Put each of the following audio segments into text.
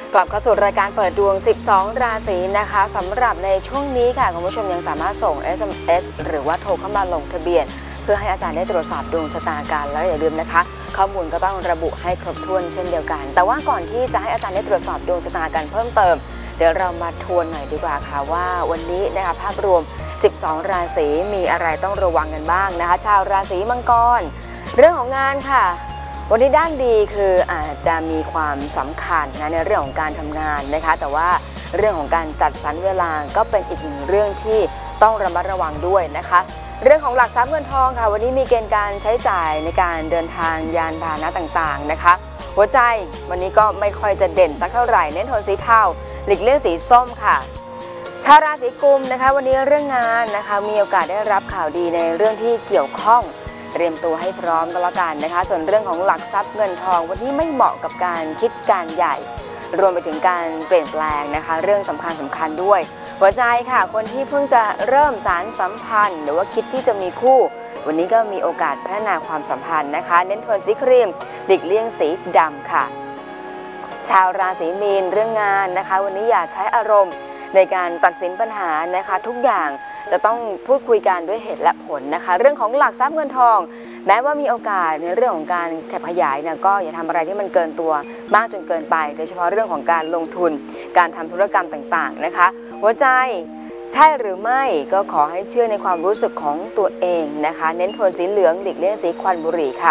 กลับเข้าสู่รายการเปิดดวง 12 ราศีนะคะสำหรับในช่วงนี้ค่ะคุณผู้ชมยังสามารถส่ง SMS หรือว่าโทรเข้ามาลงทะเบียนเพื่อให้อาจารย์ได้ตรวจสอบดวงชะตากันแล้วอย่าลืมนะคะข้อมูลก็ต้องระบุให้ครบถ้วนเช่นเดียวกันแต่ว่าก่อนที่จะให้อาจารย์ได้ตรวจสอบดวงชะตากันเพิ่มเติมเดี๋ยวเรามาทวนหน่อยดีกว่าค่ะว่าวันนี้นะคะภาพรวม 12 ราศีมีอะไรต้องระวังกันบ้างนะคะชาวราศีมังกรเรื่องของงานค่ะวันนี้ด้านดีคืออาจจะมีความสำคัญนะในเรื่องของการทำงานนะคะแต่ว่าเรื่องของการจัดสรรเวลาก็เป็นอีกหนึ่งเรื่องที่ต้องระมัดระวังด้วยนะคะเรื่องของหลักทรัพย์เงินทองค่ะวันนี้มีเกณฑ์การใช้จ่ายในการเดินทางยานพาหนะต่างๆนะคะหัวใจวันนี้ก็ไม่ค่อยจะเด่นสักเท่าไหร่เน้นโทนสีเทาหลีกเลี่ยงสีส้มค่ะชาวราศีกุมนะคะวันนี้เรื่องงานนะคะมีโอกาสได้รับข่าวดีในเรื่องที่เกี่ยวข้องเตรียมตัวให้พร้อมก็แล้วกันนะคะส่วนเรื่องของหลักทรัพย์เงินทองวันนี้ไม่เหมาะกับการคิดการใหญ่รวมไปถึงการเปลี่ยนแปลงนะคะเรื่องสำคัญด้วยหัวใจค่ะคนที่เพิ่งจะเริ่มสารสัมพันธ์หรือว่าคิดที่จะมีคู่วันนี้ก็มีโอกาสพัฒนาความสัมพันธ์นะคะเน้นโทนสีครีมหลีกเลี่ยงสีดำค่ะชาวราศีมีนเรื่องงานนะคะวันนี้อย่าใช้อารมณ์ในการตัดสินปัญหานะคะทุกอย่างจะต้องพูดคุยกันด้วยเหตุและผลนะคะเรื่องของหลักทรัพย์เงินทองแม้ว่ามีโอกาสในเรื่องของการขยายเนี่ยก็อย่าทำอะไรที่มันเกินตัวมากจนเกินไปโดยเฉพาะเรื่องของการลงทุนการทำธุรกรรมต่างๆนะคะหัวใจใช่หรือไม่ก็ขอให้เชื่อในความรู้สึกของตัวเองนะคะเน้นโทนสีเหลืองหลีกเลี่ยงสีควันบุหรี่ค่ะ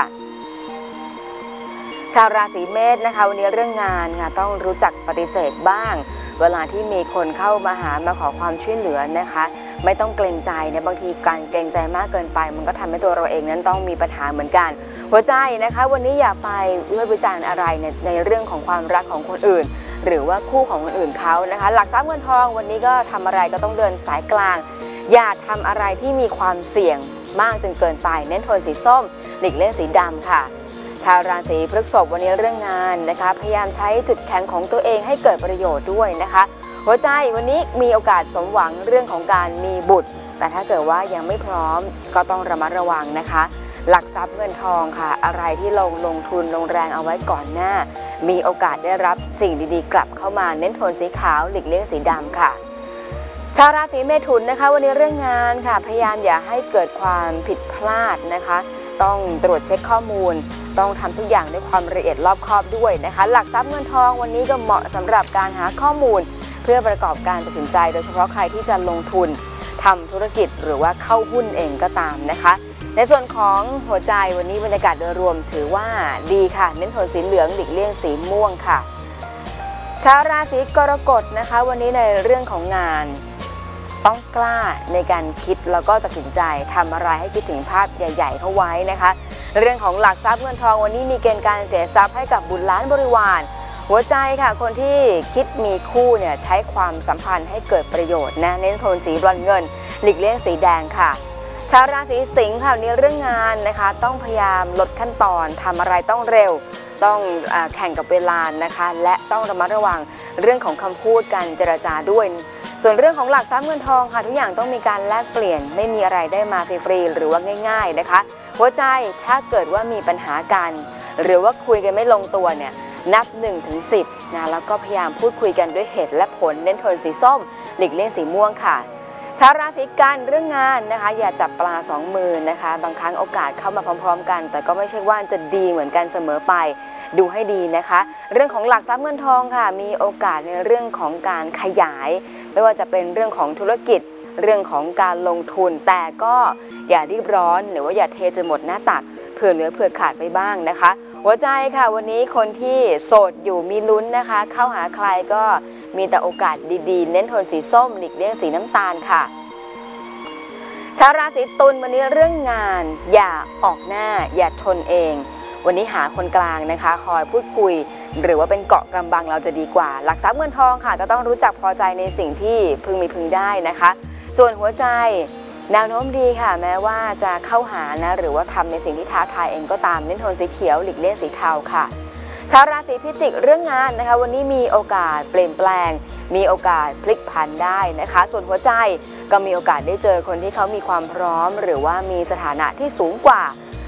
ชาวราศีเมษนะคะวันนี้เรื่องงานค่ะต้องรู้จักปฏิเสธบ้างเวลาที่มีคนเข้ามาหามาขอความช่วยเหลือนะคะไม่ต้องเกรงใจเนี่ยบางทีการเกรงใจมากเกินไปมันก็ทำให้ตัวเราเองนั้นต้องมีปัญหาเหมือนกันหัวใจนะคะวันนี้อย่าไปวิจารณ์อะไรในเรื่องของความรักของคนอื่นหรือว่าคู่ของคนอื่นเขานะคะหลักทรัพย์เงินทองวันนี้ก็ทำอะไรก็ต้องเดินสายกลางอย่าทำอะไรที่มีความเสี่ยงมากจนเกินไปเน้นโทนสีส้มหลีกเลี่ยงสีดำค่ะชาวราศีพฤษภวันนี้เรื่องงานนะคะพยายามใช้จุดแข็งของตัวเองให้เกิดประโยชน์ด้วยนะคะหัวใจวันนี้มีโอกาสสมหวังเรื่องของการมีบุตรแต่ถ้าเกิดว่ายังไม่พร้อมก็ต้องระมัดระวังนะคะหลักทรัพย์เงินทองค่ะอะไรที่ลงทุนลงแรงเอาไว้ก่อนหน้ามีโอกาสได้รับสิ่งดีๆกลับเข้ามาเน้นโทนสีขาวหลีกเลี่ยงสีดำค่ะชาวราศีเมถุนนะคะวันนี้เรื่องงานค่ะพยายามอย่าให้เกิดความผิดพลาดนะคะต้องตรวจเช็คข้อมูลต้องทำทุกอย่างด้วยความละเอียดรอบคอบด้วยนะคะหลักทรัพย์เงินทองวันนี้ก็เหมาะสำหรับการหาข้อมูลเพื่อประกอบการตัดสินใจโดยเฉพาะใครที่จะลงทุนทำธุรกิจหรือว่าเข้าหุ้นเองก็ตามนะคะในส่วนของหัวใจวันนี้บรรยากาศโดยรวมถือว่าดีค่ะเน้นโทนสีเหลืองหลีกเลี่ยงสีม่วงค่ะชาวราศีกรกฎนะคะวันนี้ในเรื่องของงานต้องกล้าในการคิดแล้วก็ตัดสินใจทำอะไรให้คิดถึงภาพใหญ่ๆเข้าไว้นะคะเรื่องของหลักทรัพย์เงินทองวันนี้มีเกณฑ์การเสียทรัพย์ให้กับบุตรหลานบริวารหัวใจค่ะคนที่คิดมีคู่เนี่ยใช้ความสัมพันธ์ให้เกิดประโยชน์นะเน้นโทนสีบรอนซ์เงินหลีกเลี่ยงสีแดงค่ะชาวราศีสิงห์ค่ะในเรื่องงานนะคะต้องพยายามลดขั้นตอนทำอะไรต้องเร็วต้องแข่งกับเวลานะคะและต้องระมัดระวังเรื่องของคำพูดการเจรจาด้วยส่วนเรื่องของหลักทรัพย์เงินทองค่ะทุกอย่างต้องมีการแลกเปลี่ยนไม่มีอะไรได้มาฟรีๆหรือว่าง่ายๆนะคะหัวใจถ้าเกิดว่ามีปัญหากันหรือว่าคุยกันไม่ลงตัวเนี่ยนับ1 ถึง 10นะแล้วก็พยายามพูดคุยกันด้วยเหตุและผลเน้นโทนสีส้มหลีกเลี่ยงสีม่วงค่ะชาวราศีกันเรื่องงานนะคะอย่าจับปลา2 มือนะคะบางครั้งโอกาสเข้ามาพร้อมๆกันแต่ก็ไม่ใช่ว่าจะดีเหมือนกันเสมอไปดูให้ดีนะคะเรื่องของหลักทรัพย์เงินทองค่ะมีโอกาสในเรื่องของการขยายไม่ว่าจะเป็นเรื่องของธุรกิจเรื่องของการลงทุนแต่ก็อย่ารีบร้อนหรือว่าอย่าเทจนหมดหน้าตักเผื่อเหลือเผื่อขาดไปบ้างนะคะหัวใจค่ะวันนี้คนที่โสดอยู่มีลุ้นนะคะเข้าหาใครก็มีแต่โอกาสดีๆเน้นโทนสีส้มหลีกเลี่ยงสีน้ำตาลค่ะชาวราศีตุลวันนี้เรื่องงานอย่าออกหน้าอย่าทนเองวันนี้หาคนกลางนะคะคอยพูดคุยหรือว่าเป็นเกาะกำบังเราจะดีกว่าหลักทรัพย์เงินทองค่ะก็ต้องรู้จักพอใจในสิ่งที่พึงมีพึงได้นะคะส่วนหัวใจแนวโน้มดีค่ะแม้ว่าจะเข้าหานะหรือว่าทำในสิ่งที่ท้าทายเองก็ตามเน้นโทนสีเขียวหลีกเลี่ยงสีเทาค่ะชาวราศีพิจิกเรื่องงานนะคะวันนี้มีโอกาสเปลี่ยนแปลงมีโอกาสพลิกผันได้นะคะส่วนหัวใจก็มีโอกาสได้เจอคนที่เขามีความพร้อมหรือว่ามีสถานะที่สูงกว่า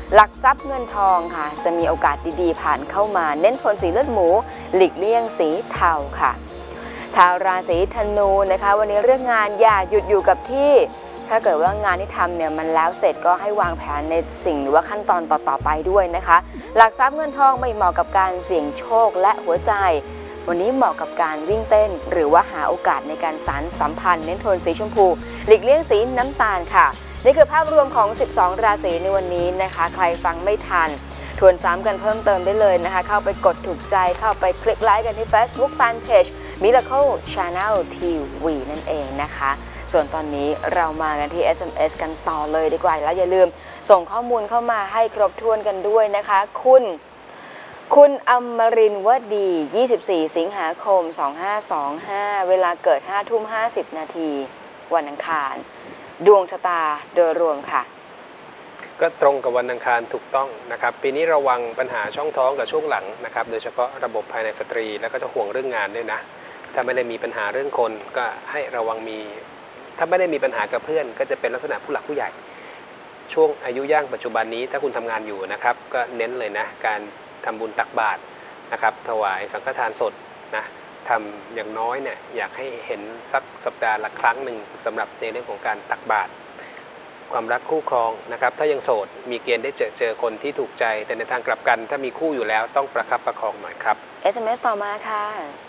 หลักทรัพย์เงินทองค่ะจะมีโอกาสดีๆผ่านเข้ามาเน้นโทนสีเลือดหมูหลีกเลี่ยงสีเทาค่ะชาวราศีธนูนะคะวันนี้เรื่องงานอย่าหยุดอยู่กับที่ถ้าเกิดว่างานที่ทำเนี่ยมันแล้วเสร็จก็ให้วางแผนในสิ่งหรือว่าขั้นตอนต่อๆไปด้วยนะคะหลักทรัพย์เงินทองไม่เหมาะกับการเสี่ยงโชคและหัวใจวันนี้เหมาะกับการวิ่งเต้นหรือว่าหาโอกาสในการสานสัมพันธ์เน้นโทนสีชมพูหลีกเลี่ยงสีน้ำตาลค่ะนี่คือภาพรวมของ12ราศีในวันนี้นะคะใครฟังไม่ทันทวนซ้ำกันเพิ่มเติมได้เลยนะคะเข้าไปกดถูกใจเข้าไปคลิกไลค์กันที่ Facebook Fanpage Miracle Channel TV นั่นเองนะคะส่วนตอนนี้เรามากันที่ SMS กันต่อเลยดีกว่าแล้วอย่าลืมส่งข้อมูลเข้ามาให้ครบถ้วนกันด้วยนะคะคุณอมรินทร์วดี 24 สิงหาคม 2525 เวลาเกิด 5:50 นาทีวันอังคารดวงชะตาโดยรวมค่ะก็ตรงกับวันอังคารถูกต้องนะครับปีนี้ระวังปัญหาช่องท้องกับช่วงหลังนะครับโดยเฉพาะระบบภายในสตรีแล้วก็จะห่วงเรื่องงานด้วยนะถ้าไม่ได้มีปัญหาเรื่องคนก็ให้ระวังถ้าไม่ได้มีปัญหากับเพื่อนก็จะเป็นลักษณะผู้หลักผู้ใหญ่ช่วงอายุย่างปัจจุบันนี้ถ้าคุณทำงานอยู่นะครับก็เน้นเลยนะการทำบุญตักบาตรนะครับถวายสังฆทานสดนะทำอย่างน้อยเนี่ยอยากให้เห็นสักสัปดาห์ละครั้งหนึ่งสำหรับในเรื่องของการตักบาตรความรักคู่ครองนะครับถ้ายังโสดมีเกณฑ์ได้เจอคนที่ถูกใจแต่ในทางกลับกันถ้ามีคู่อยู่แล้วต้องประคับประคองหน่อยครับ SMS ต่อมาค่ะ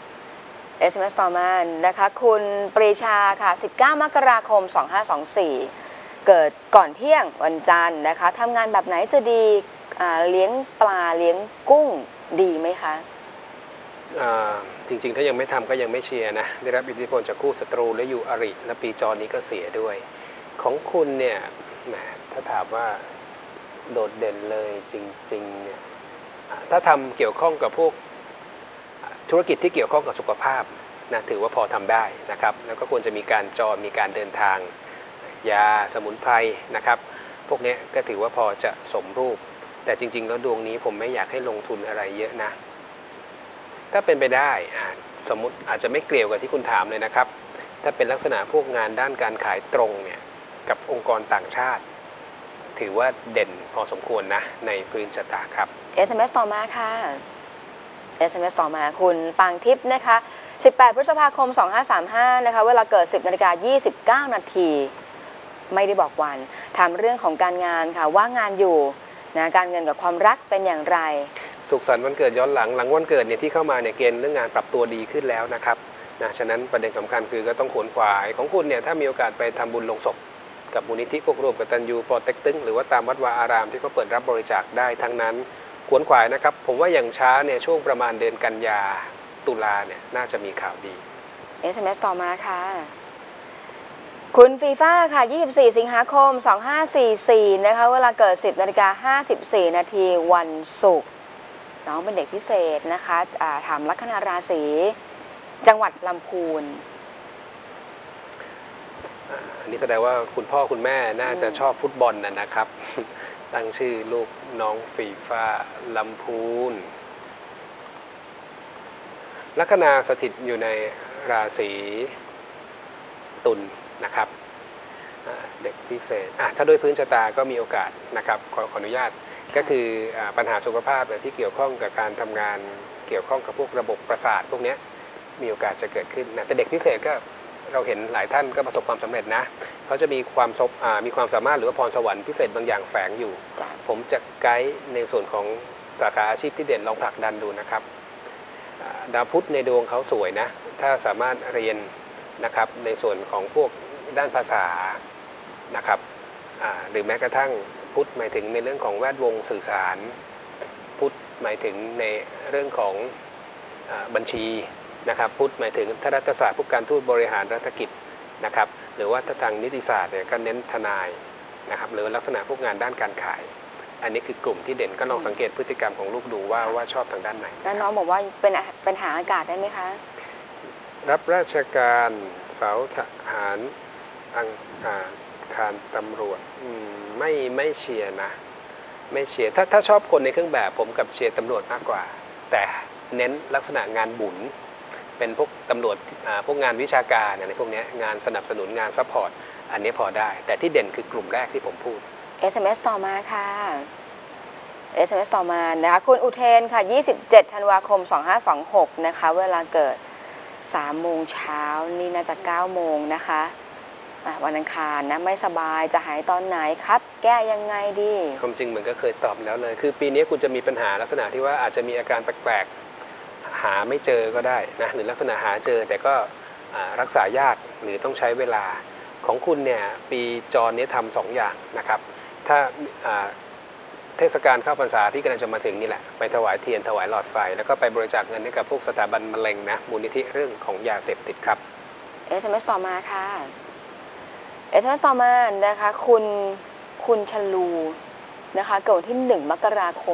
SMS ต่อมานะคะคุณปรีชาค่ะ19 มกราคม 2524 เกิดก่อนเที่ยงวันจันทร์นะคะทำงานแบบไหนจะดีเลี้ยงปลาเลี้ยงกุ้งดีไหมคะจริงๆถ้ายังไม่ทำก็ยังไม่เชียร์นะได้รับอิทธิพลจากคู่ศัตรูและอยู่อริและปีจรนี้ก็เสียด้วยของคุณเนี่ยแหมถ้าถามว่าโดดเด่นเลยจริงๆเนี่ยถ้าทำเกี่ยวข้องกับพวกธุรกิจที่เกี่ยวข้องกับสุขภาพนะถือว่าพอทำได้นะครับแล้วก็ควรจะมีการจรมีการเดินทางยาสมุนไพรนะครับพวกนี้ก็ถือว่าพอจะสมรูปแต่จริงๆแล้วดวงนี้ผมไม่อยากให้ลงทุนอะไรเยอะนะถ้าเป็นไปได้สมมุติอาจจะไม่เกี่ยวกับที่คุณถามเลยนะครับถ้าเป็นลักษณะพวกงานด้านการขายตรงเนี่ยกับองค์กรต่างชาติถือว่าเด่นพอสมควรนะในพื้นชะตาครับ SMS ต่อมาค่ะ SMS ต่อมาคุณปางทิพย์นะคะ18 พฤษภาคม 2535 นะคะเวลาเกิด 10:29 นาทีไม่ได้บอกวันถามเรื่องของการงานค่ะว่างานอยู่นะการเงินกับความรักเป็นอย่างไรสุขสันต์วันเกิดย้อนหลังวันเกิดเนี่ยที่เข้ามาเนี่ยเกณฑ์เรื่องงานปรับตัวดีขึ้นแล้วนะครับนะฉะนั้นประเด็นสำคัญคือก็ต้องขวนขวายของคุณเนี่ยถ้ามีโอกาสไปทำบุญลงศพกับมูลนิธิพวกร่วมกตัญญูปอเต็กตึงหรือว่าตามวัดวาอารามที่เขาเปิดรับบริจาคได้ทั้งนั้นขวนขวายนะครับผมว่าอย่างช้าเนี่ยช่วงประมาณเดือนกันยาตุลาเนี่ยน่าจะมีข่าวดี SMS ต่อมาค่ะคุณฟีฟ่าค่ะ24 สิงหาคม 2544 นะคะเวลาเกิด 10:54 นาทีวันศุกร์น้องเป็นเด็กพิเศษนะคะถามลัคนาราศีจังหวัดลำพูนอันนี้แสดงว่าคุณพ่อคุณแม่น่าจะชอบฟุตบอลนะครับ ตั้งชื่อลูกน้องฟีฟ่าลำพูนลัคนาสถิตอยู่ในราศีตุลนะครับเด็กพิเศษถ้าด้วยพื้นชะตาก็มีโอกาสนะครับขออนุญาตก็คือปัญหาสุขภาพที่เกี่ยวข้องกับการทำงานเกี่ยวข้องกับพวกระบบประสาทพวกนี้มีโอกาสจะเกิดขึ้นนะแต่เด็กพิเศษก็เราเห็นหลายท่านก็ประสบความสำเร็จนะเขาจะมีความสามารถหรือว่าพรสวรรค์พิเศษบางอย่างแฝงอยู่ผมจะไกด์ในส่วนของสาขาอาชีพที่เด่นลองผลักดันดูนะครับดาวพุธในดวงเขาสวยนะถ้าสามารถเรียนนะครับในส่วนของพวกด้านภาษานะครับหรือแม้กระทั่งพุธหมายถึงในเรื่องของแวดวงสื่อสารพุธหมายถึงในเรื่องของบัญชีนะครับพุธหมายถึงทรัฐศาสตร์พวกการทูตบริหารรัฐกิจนะครับหรือว่าถ้าทางนิติศาสตร์เนี่ยก็เน้นทนายนะครับหรือลักษณะพวกงานด้านการขายอันนี้คือกลุ่มที่เด่นก็ลองสังเกตพฤติกรรมของลูกดูว่าชอบทางด้านไหนแล้วน้องบอกว่าเป็นหาอากาศได้ไหมคะรับราชการเสาทหารคารตำรวจไม่เชียร์นะไม่เชียร์ถ้าชอบคนในเครื่องแบบผมกับเชียร์ตำรวจมากกว่าแต่เน้นลักษณะงานบุญเป็นพวกตำรวจพวกงานวิชาการในพวกนี้งานสนับสนุนงานซัพพอร์ตอันนี้พอได้แต่ที่เด่นคือกลุ่มแรกที่ผมพูด SMS ต่อมาค่ะ SMS ต่อมานะคะคุณอุเทนค่ะ27 ธันวาคม 2526นะคะเวลาเกิด3 โมงเช้านี่น่าจะ9 โมงนะคะวันอังคารนะไม่สบายจะหายตอนไหนครับ แก้ยังไงดีความจริงเหมือนก็เคยตอบแล้วเลยคือปีนี้คุณจะมีปัญหาลักษณะที่ว่าอาจจะมีอาการแปลกๆหาไม่เจอก็ได้นะหรือลักษณะหาเจอแต่ก็รักษายากหรือต้องใช้เวลาของคุณเนี่ยปีจรนี้ทำ2 อย่างนะครับถ้าเทศกาลเข้าพรรษาที่กำลังจะมาถึงนี่แหละไปถวายเทียนถวายหลอดไฟแล้วก็ไปบริจาคเงินให้กับพวกสถาบันมะเร็งนะมูลนิธิเรื่องของยาเสพติดครับ SMS ต่อมาค่ะ SMS ต่อมานะคะคุณชลูนะคะเกิดวันที่1 มกราคม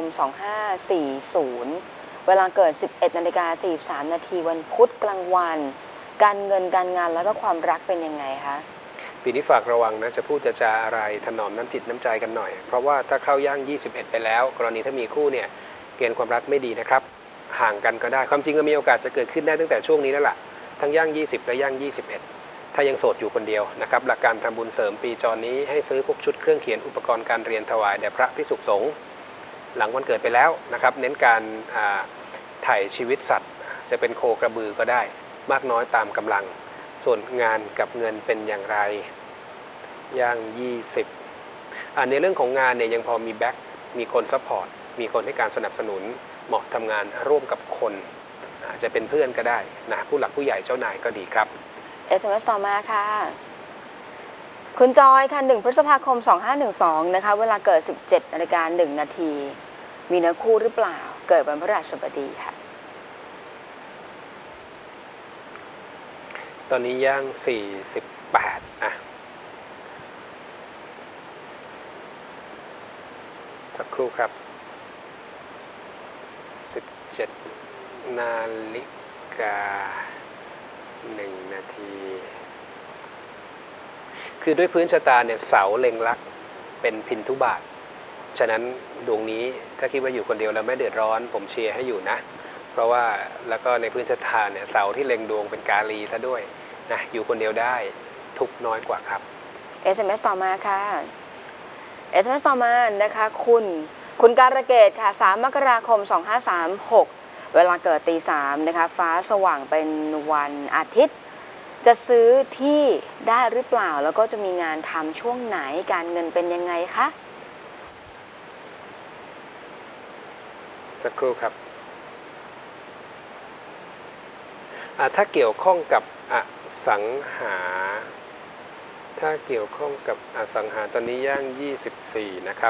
2540เวลาเกิด 11:43 นาทีวันพุธกลางวันการเงินการงานแล้วก็ความรักเป็นยังไงคะปีนี้ฝากระวังนะจะพูดจะอะไรถนอมน้ำจิตน้ำใจกันหน่อยเพราะว่าถ้าเข้าย่าง21ไปแล้วกรณีถ้ามีคู่เนี่ยเกณฑ์ความรักไม่ดีนะครับห่างกันก็ได้ความจริงก็มีโอกาสจะเกิดขึ้นได้ตั้งแต่ช่วงนี้แล้วล่ะทั้งย่าง20และย่าง21ถ้ายังโสดอยู่คนเดียวนะครับหลักการทำบุญเสริมปีจรนี้ให้ซื้อพวกชุดเครื่องเขียนอุปกรณ์การเรียนถวายแด่พระภิกษุสงฆ์หลังวันเกิดไปแล้วนะครับเน้นการถ่ายชีวิตสัตว์จะเป็นโคกระบือก็ได้มากน้อยตามกำลังส่วนงานกับเงินเป็นอย่างไรย่าง20ในเรื่องของงานเนี่ยยังพอมีแบ็คมีคนซัพพอร์ตมีคนให้การสนับสนุนเหมาะทำงานร่วมกับคนจะเป็นเพื่อนก็ได้นะผู้หลักผู้ใหญ่เจ้านายก็ดีครับ SMS ต่อมาค่ะคุณจอยค่ะ1 พฤษภาคม 2512นะคะเวลาเกิด 17:01 นาทีมีเนื้อคู่หรือเปล่าเกิดวันพฤหัสบดีค่ะตอนนี้ย่าง48สักครู่ครับ17 นาฬิกา 1 นาทีคือด้วยพื้นชะตาเนี่ยเสาเล็งลักเป็นพินทุบาทฉะนั้นดวงนี้ถ้าคิดว่าอยู่คนเดียวแล้วไม่เดือดร้อนผมเชียร์ให้อยู่นะเพราะว่าแล้วก็ในพื้นชะตาเนี่ยเสาที่เล็งดวงเป็นกาลีซะด้วยนะอยู่คนเดียวได้ทุกน้อยกว่าครับ SMS ต่อมาค่ะ SMS ต่อมานะคะคุณการะเกดค่ะ3 มกราคม 2536เวลาเกิดตี 3นะคะฟ้าสว่างเป็นวันอาทิตย์จะซื้อที่ได้หรือเปล่าแล้วก็จะมีงานทำช่วงไหนการเงินเป็นยังไงคะสักครู่ครับถ้าเกี่ยวข้องกับอสังหาตอนนี้ย่าง24นะครับ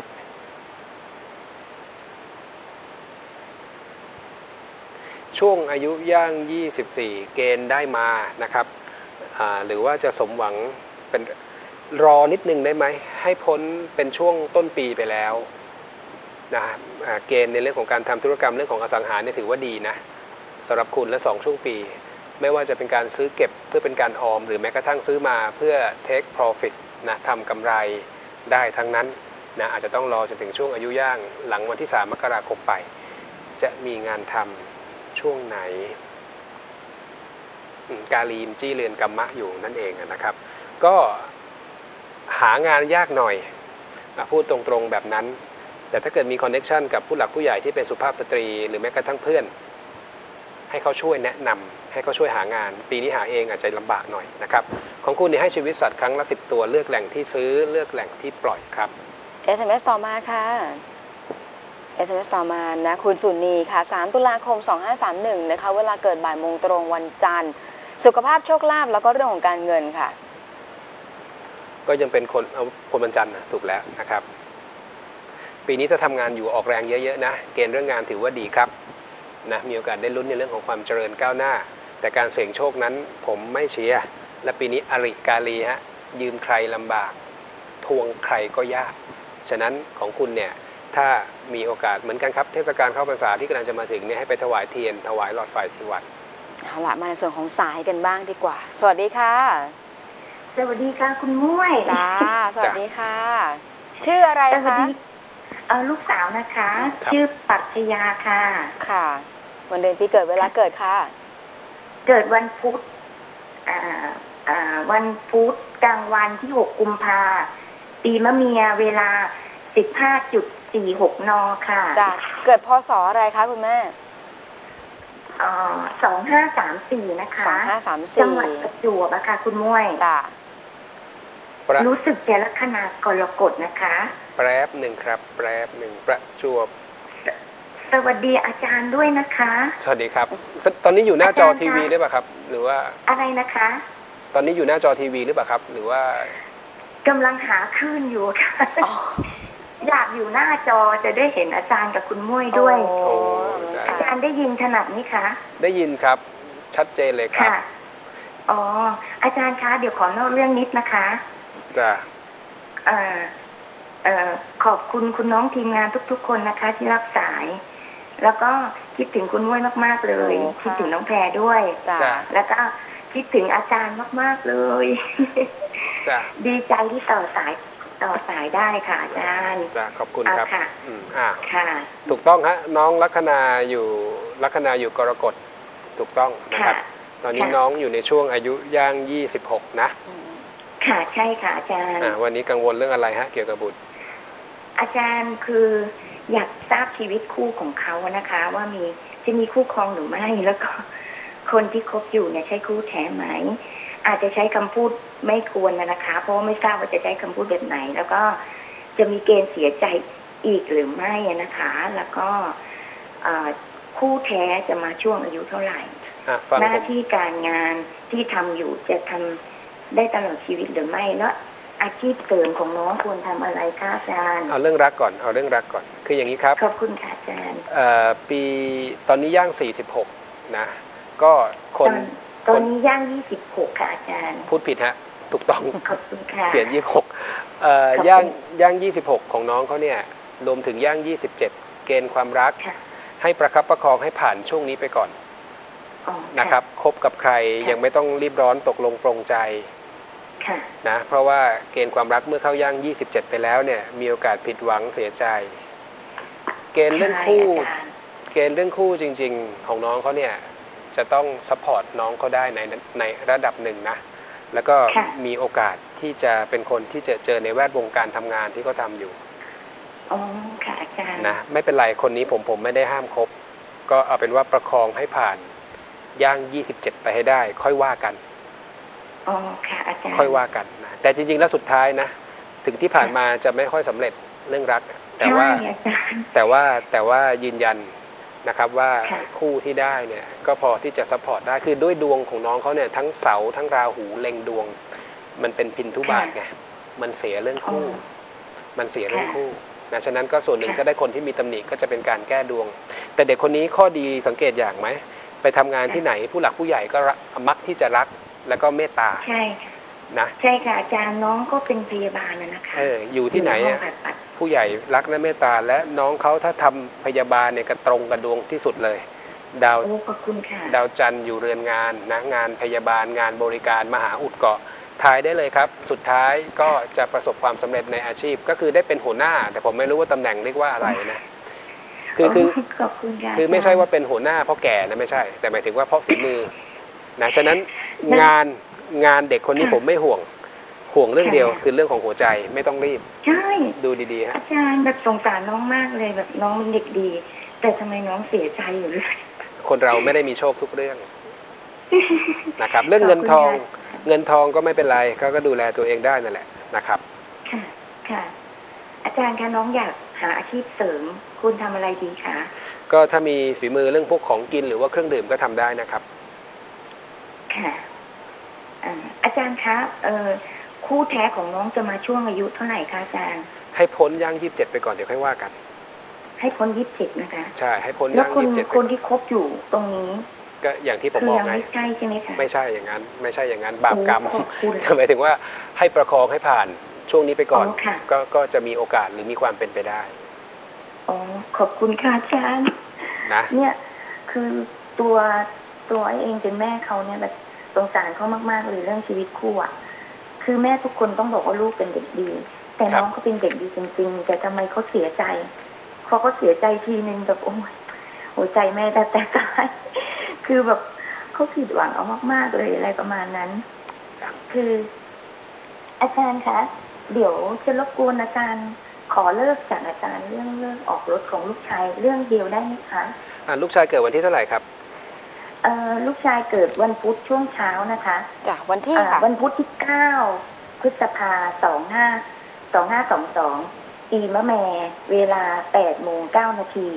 ช่วงอายุย่าง24เกณฑ์ได้มานะครับหรือว่าจะสมหวังเป็นรอนิดนึงได้ไหมให้พ้นเป็นช่วงต้นปีไปแล้วนะเกณฑ์ในเรื่องของการทำธุรกรรมเรื่องของอสังหาเนี่ยถือว่าดีนะสำหรับคุณและ2 ช่วงปีไม่ว่าจะเป็นการซื้อเก็บเพื่อเป็นการออมหรือแม้กระทั่งซื้อมาเพื่อ take profit นะทำกำไรได้ทั้งนั้นนะอาจจะต้องรอจนถึงช่วงอายุย่างหลังวันที่3 มกราคมไปจะมีงานทำช่วงไหนกาลีมจี้เรือนกัมมะอยู่นั่นเองนะครับก็หางานยากหน่อยพูดตรงๆแบบนั้นแต่ถ้าเกิดมีคอนเนคชั่นกับผู้หลักผู้ใหญ่ที่เป็นสุภาพสตรีหรือแม้กระทั่งเพื่อนให้เขาช่วยแนะนำให้เขาช่วยหางานปีนี้หาเองอาจจะลำบากหน่อยนะครับของคุณเนี่ยให้ชีวิตสัตว์ครั้งละ10 ตัวเลือกแหล่งที่ซื้อเลือกแหล่งที่ปล่อยครับ SMS ต่อมาค่ะ SMS ต่อมานะคุณสุนีค่ะ3 ตุลาคม 2531นะคะเวลาเกิดบ่ายโมงตรงวันจันทร์สุขภาพโชคลาภแล้วก็เรื่องของการเงินค่ะก็ยังเป็นคนวันจันทร์ถูกแล้วนะครับปีนี้ถ้าทำงานอยู่ออกแรงเยอะๆนะเกณฑ์เรื่องงานถือว่าดีครับนะมีโอกาสได้ลุ้นในเรื่องของความเจริญก้าวหน้าแต่การเสี่ยงโชคนั้นผมไม่เชียร์และปีนี้อริกาลีฮะยืมใครลำบากทวงใครก็ยากฉะนั้นของคุณเนี่ยถ้ามีโอกาสเหมือนกันครับเทศกาลเข้าพรรษาที่กำลังจะมาถึงเนี่ยให้ไปถวายเทียนถวายหลอดไฟที่วัดเอาละมาในส่วนของสายกันบ้างดีกว่าสวัสดีค่ะสวัสดีค่ะคุณมุ้ยจ้าสวัสดีค่ะชื่ออะไรคะลูกสาวนะคะชื่อปรัชญาค่ะค่ะวันเดือนปีเกิดเวลาเกิดค่ะเกิดวันพุธวันพุธกลางวันที่6 กุมภาปีมะเมียเวลา 15.46 น.ค่ะจ้ะเกิดพศอะไรคะคุณแม่ 2534 นะคะ 2534 จังหวัดประจวบอะค่ะคุณม้วยจ้ะรู้สึกจะลัคนากรกฎนะคะแป๊บหนึ่งครับแป๊บหนึ่งประจวบสวัสดีอาจารย์ด้วยนะคะสวัสดีครับ ตอนนี้อยู่หน้าจออาจารย์คะทีวีหรือเปล่าครับ หรือว่าอะไรนะคะตอนนี้อยู่หน้าจอทีวีหรือเปล่าครับ หรือว่ากำลังหาคลื่นอยู่ค่ะอ๋ออยากอยู่หน้าจอจะได้เห็นอาจารย์กับคุณม้วยด้วยโอ้อาจารย์ได้ยินถนัดไหมคะได้ยินครับ ชัดเจนเลยครับค่ะ อ๋อ อาจารย์คะ เดี๋ยวขอนอกเรื่องนิดนะคะจ้ะเอ่อขอบคุณคุณน้องทีมงานทุกๆ คนนะคะ ที่รับสาย แล้วก็คิดถึงคุณม้วยมากๆเลยโอ้ค่ะคิดถึงน้องแพรด้วยจ้ะจ้ะแล้วก็คิดถึงอาจารย์มากๆเลยจ้ะดีใจที่ต่อสายได้ค่ะอาจารย์จ้ะขอบคุณครับค่ะ ค่ะถูกต้องฮะน้องลัคนาอยู่กรกฎถูกต้องนะครับค่ะตอนนี้ค่ะน้องอยู่ในช่วงอายุย่าง26นะอืมค่ะใช่ค่ะอาจารย์วันนี้กังวลเรื่องอะไรฮะเกี่ยวกับบุตรอาจารย์คืออยากทราบชีวิตคู่ของเขานะคะ ว่าจะมีคู่ครองหรือไม่ แล้วก็คนที่คบอยู่เนี่ยใช่คู่แท้ไหม อาจจะใช้คำพูดไม่ควรนะคะ เพราะว่าไม่ทราบว่าจะใช้คำพูดแบบไหน แล้วก็จะมีเกณฑ์เสียใจอีกหรือไม่นะคะ แล้วก็คู่แท้จะมาช่วงอายุเท่าไหร่ฟังหน้าผมที่การงานที่ทำอยู่จะทำได้ตลอดชีวิตหรือไม่แล้วอาชีพเสริมของน้องควรทำอะไรคะอาจารย์เอาเรื่องรักก่อนคืออย่างนี้ครับขอบคุณค่ะอาจารย์ปีตอนนี้ย่าง46นะก็ตอนนี้ย่าง26ค่ะอาจารย์พูดผิดฮะถูกต้องขอบคุณค่ะเขียน26 ขอบคุณย่าง26ของน้องเขาเนี่ยรวมถึงย่าง27เกณฑ์ความรักค่ะให้ประคับประคองให้ผ่านช่วงนี้ไปก่อนอ๋อนะครับคบกับใครค่ะยังไม่ต้องรีบร้อนตกลงปรงใจค่ะนะเพราะว่าเกณฑ์ความรักเมื่อเข้าย่าง27ไปแล้วเนี่ยมีโอกาสผิดหวังเสียใจ เกณฑ์เรื่องคู่ใช่อาจารย์เกณฑ์เรื่องคู่จริงๆของน้องเขาเนี่ยจะต้องซัพพอร์ตน้องเขาได้ในระดับหนึ่งนะแล้วก็ค่ะมีโอกาสที่จะเป็นคนที่จะเจอในแวดวงการทำงานที่เขาทำอยู่อ๋อค่ะอาจารย์นะไม่เป็นไรคนนี้ผมไม่ได้ห้ามคบก็เอาเป็นว่าประคองให้ผ่านย่าง27ไปให้ได้ ค่อยว่ากันอ๋อค่ะอาจารย์ค่อยว่ากันนะแต่จริงๆแล้วสุดท้ายนะถึงที่ผ่านมาจะไม่ค่อยสำเร็จเรื่องรัก แต่ว่าใช่อาจารย์แต่ว่ายืนยันนะครับว่าค่ะคู่ที่ได้เนี่ยก็พอที่จะซัพพอร์ตได้คือด้วยดวงของน้องเขาเนี่ยทั้งเสาร์ทั้งราหูเล็งดวง มันเป็นพินทุบาทไงมันเสียเรื่องคู่ มันเสียเรื่องคู่นะฉะนั้นก็ส่วนหนึ่งก็ได้คนที่มีตำหนิก็จะเป็นการแก้ดวง แต่เด็กคนนี้ข้อดีสังเกตอย่างไหมไปทำงานที่ไหนผู้หลักผู้ใหญ่ก็มักที่จะรักแล้วก็เมตตาใช่ค่ะนะใช่ค่ะอาจารย์น้องก็เป็นพยาบาลนะคะอยู่ที่ไหนห้ออะงผ่าตัดผู้ใหญ่รักและเมตตาและน้องเขาถ้าทำพยาบาลเนี่ยก็ตรงกับดวงที่สุดเลย ดาวโอ้ขอบคุณค่ะดาวจันทร์อยู่เรือนงานนะงานพยาบาลงานบริการมหาอุดเกาะทายได้เลยครับ สุดท้ายก็จะประสบความสำเร็จในอาชีพ ก็คือได้เป็นหัวหน้า แต่ผมไม่รู้ว่าตำแหน่งเรียกว่าอะไรนะคือขอบคุณค่ะคือไม่ใช่ว่าเป็นหัวหน้าเพราะแก่นะไม่ใช่ แต่หมายถึงว่าเพราะฝีมือนะฉะนั้นงานเด็กคนนี้ผมไม่ห่วงเรื่องเดียวคือเรื่องของหัวใจไม่ต้องรีบใช่ดูดีๆฮะอาจารย์แบบสงสารน้องมากเลยแบบน้องเป็นเด็กดี แต่ทำไมน้องเสียใจอยู่เลยคนเราไม่ได้มีโชคทุกเรื่องนะครับ เรื่องเงินทองก็ไม่เป็นไรเขาก็ดูแลตัวเองได้นั่นแหละนะครับค่ะ ค่ะ อาจารย์คะน้องอยากหาอาชีพเสริม คุณทำอะไรดีคะก็ถ้ามีฝีมือเรื่องพวกของกินหรือว่าเครื่องดื่มก็ทำได้นะครับค่ะอาจารย์คะคู่แท้ของน้องจะมาช่วงอายุเท่าไหร่คะอาจารย์ให้พ้นย่าง27ไปก่อนเดี๋ยวค่อยว่ากันให้พ้น27นะคะใช่ให้พ้นแล้วย่างคน 27 คนที่คบอยู่ตรงนี้ก็อย่างที่ผมคืบอกยังไงไม่ใช่ใช่ไหมคะไม่ใช่อย่างนั้นบาปกรรมโอ้ขอบคุณหมายถึงว่าให้ประคองให้ผ่านช่วงนี้ไปก่อนค่ะก็จะมีโอกาสหรือมีความเป็นไปได้อ๋อขอบคุณค่ะอาจารย์นะเนี่ยคือตัวไอ้เองเป็นแม่เขาเนี่ยแบบสงสารเขามากๆเลยเรื่องชีวิตคู่อ่ะคือแม่ทุกคนต้องบอกว่าลูกเป็นเด็กดี แต่น้องเขาเป็นเด็กดีจริงๆแต่ทำไมเขาเสียใจพอเขาเสียใจทีนึงแบบโอ้ยหัวใจแม่แต่ตายคือแบบเขาผิดหวังเอามากๆเลยอะไรประมาณนั้น คืออาจารย์คะเดี๋ยวจะรบกวนอาจารย์ขอเลิกจากอาจารย์เรื่องออกรถของลูกชายเรื่องเดียวได้ไหมคะลูกชายเกิดวันที่เท่าไหร่ครับลูกชายเกิดวันพุธช่วงเช้านะคะจ้ะวันที่ค่ะวันพุธที่9 พฤษภา2522ปีมะแม่เวลา8:09 น.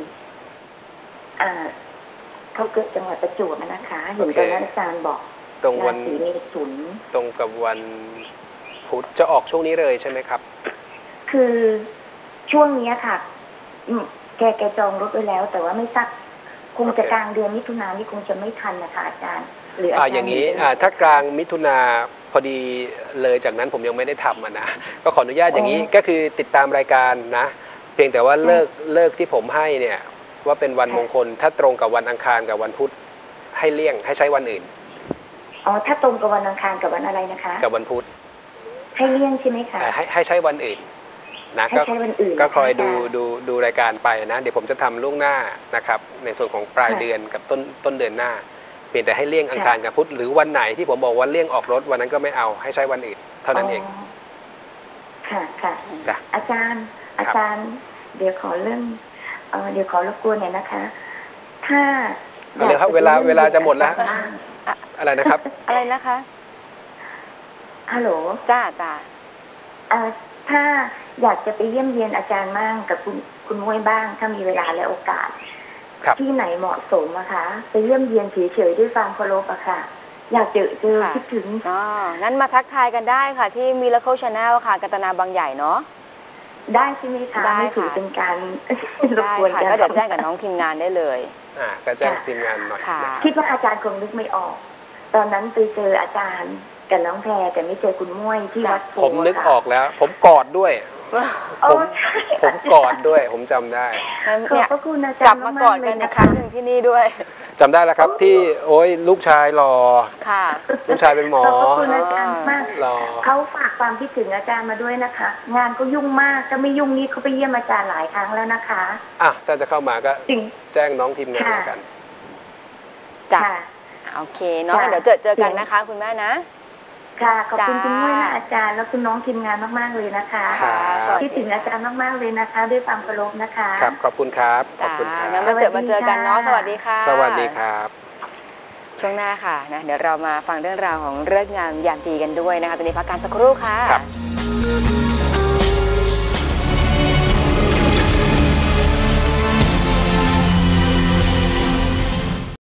เขาเกิดจังหวัดประจวบนะคะเห็นตอนนั้นอาจารย์บอกตรงวันราศีเมถุนตรงกับวันพุธจะออกช่วงนี้เลยใช่ไหมครับคือช่วงนี้ค่ะแกจองรถไว้แล้ว แต่ว่าไม่ทราบคงจะกลางเดือนมิถุนายนนี่คงจะไม่ทันนะคะอาจารย์หรืออาจารย์อย่างนี้ถ้ากลางมิถุนาพอดีเลยจากนั้นผมยังไม่ได้ทำนะก็ขออนุญาตอย่างนี้ก็คือติดตามรายการนะเพียงแต่ว่าเลิกที่ผมให้เนี่ยว่าเป็นวันมงคลถ้าตรงกับวันอังคารกับวันพุธให้เลี่ยงให้ใช้วันอื่นถ้าตรงกับวันอังคารกับวันอะไรนะคะกับวันพุธให้เลี่ยงใช่ไหมคะให้ใช้วันอื่นนะก็คอยดูรายการไปนะเดี๋ยวผมจะทำล่วงหน้านะครับในส่วนของปลายเดือนกับต้นเดือนหน้าเพียงแต่ให้เลี่ยงอังคารกับพุธหรือวันไหนที่ผมบอกว่าเลี่ยงออกรถวันนั้นก็ไม่เอาให้ใช้วันอื่นเท่านั้นเองค่ะอาจารย์เดี๋ยวขอเดี๋ยวขอรบกวนหน่อยนะคะถ้าเดี๋ยวครับเวลาจะหมดแล้วอะไรนะครับอะไรนะคะฮัลโหลจ้าถ้าอยากจะไปเยี่ยมเยียนอาจารย์มั่งกับคุณม้วยบ้างถ้ามีเวลาและโอกาสที่ไหนเหมาะสมนะคะไปเยี่ยมเยียนเฉยๆด้วยความเคารพอะค่ะอยากเจอคิดถึงงั้นมาทักทายกันได้ค่ะที่ Miracle Channel ค่ะกัตนาบางใหญ่เนาะได้ใช่ไหมคะได้ไม่ถือเป็นการรบกวนกันก็เดี๋ยวแจ้งกับน้องทีมงานได้เลยก็แจ้งทีมงานหน่อยคิดว่าอาจารย์คงนึกไม่ออกตอนนั้นไปเจออาจารย์กับน้องแพรแต่ไม่เจอคุณม้วยที่วัดโพผมนึกออกแล้วผมกอดด้วยผมกอดด้วยผมจำได้ขอบพระคุณอาจารย์กลับมากอดกันในครั้งหนึ่งที่นี่ด้วยจำได้แล้วครับที่โอ้ยลูกชายรอค่ะลูกชายเป็นหมอขอบพระคุณอาจารย์มากรอเขาฝากความคิดถึงอาจารย์มาด้วยนะคะงานก็ยุ่งมากถ้าไม่ยุ่งนี้เขาไปเยี่ยมอาจารย์หลายครั้งแล้วนะคะถ้าจะเข้ามาก็แจ้งน้องทีมงานกันจ้ะโอเคเนาะเดี๋ยวเจอกันนะคะคุณแม่นะค่ะขอบคุณคุณม้วยนะอาจารย์แล้วคุณน้องทีมงานมากๆเลยนะคะคิดถึงอาจารย์มากๆเลยนะคะด้วยความเคารพนะคะครับขอบคุณครับขอบคุณครับงั้นมาเจอกันเนาะสวัสดีค่ะสวัสดีครับช่วงหน้าค่ะนะเดี๋ยวเรามาฟังเรื่องราวของเรื่องงานยามดีกันด้วยนะคะตอนนี้พักการสักครู่ค่ะ